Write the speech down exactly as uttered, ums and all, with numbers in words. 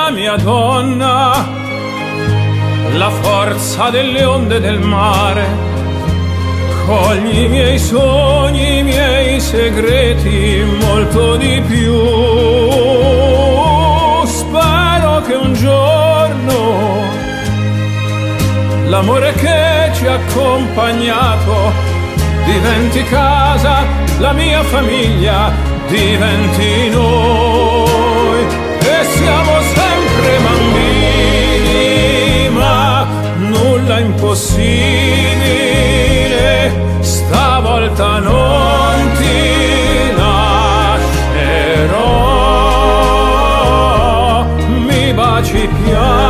la mia donna, la forza delle onde del mare, cogli i miei sogni, i miei segreti, molto di più. Spero che un giorno l'amore che ci ha accompagnato diventi casa, la mia famiglia diventi noi, e siamo sempre bambini, ma nulla impossibile, stavolta non ti lascerò, mi baci piano.